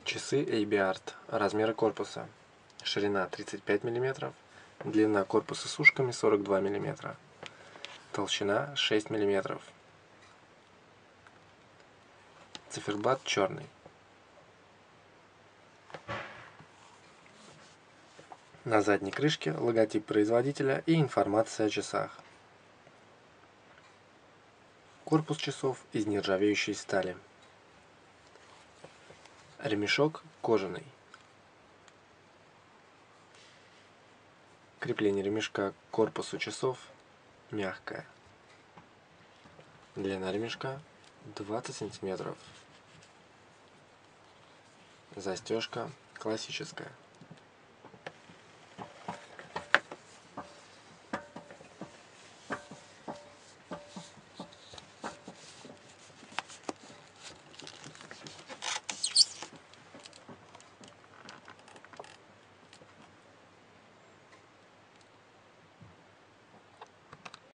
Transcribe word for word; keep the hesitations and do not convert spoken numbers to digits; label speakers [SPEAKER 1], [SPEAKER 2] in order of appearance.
[SPEAKER 1] Часы эй би арт. Размеры корпуса. Ширина тридцать пять миллиметров. Длина корпуса с ушками сорок два миллиметра. Толщина шесть миллиметров. Циферблат черный. На задней крышке логотип производителя и информация о часах. Корпус часов из нержавеющей стали. Ремешок кожаный. Крепление ремешка к корпусу часов мягкое. Длина ремешка двадцать сантиметров. Застежка классическая.